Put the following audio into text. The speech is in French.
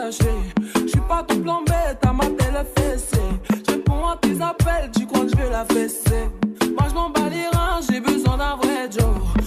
caché. J'suis pas ton plan bête, t'as ma télé fessée. J'réponds à tes appels, tu crois que j'vais la fesser. Moi j'm'en bats les reins, j'ai besoin d'un vrai Joe.